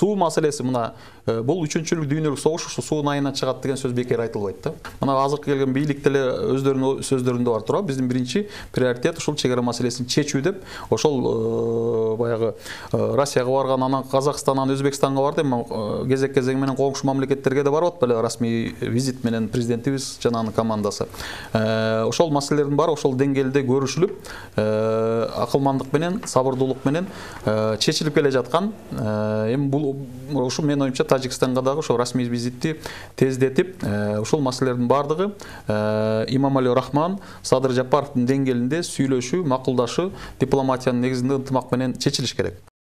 суу маселеси мына бул 3-чү дүйнөлүк согуш ушу суунун айынан чыгат деген сөз бекер айтылбайт да. Мына азыркы келген бийлик деле өздөрүнүн сөздөрүндө бар тура. Биздин биринчи приоритет ушул чек ара маселесин чечүү деп. Ошол баягы Россияга барган, анан Казакстандан Өзбекстанга барды. Кезек-кезеги менен коңшу мамлекеттерге да барып атпайлы расмий визит менен президентибиз жана анын командасы. Ошол маселелердин баары ошол деңгээлде көрүшүлүп, акылмандык менен, сабырдуулук менен чечилип келе жаткан. Эми бул ушу мен оюмча Тажикстанга дагы ошо расмий визитти тездетип, ушул маселелердин баардыгы Имамали Рахмон, Садыр Жапаровдун деңгээлинде сүйлөшүү, макулдашуу, дипломатиянын негизинде ынтымак менен чечилиш керек.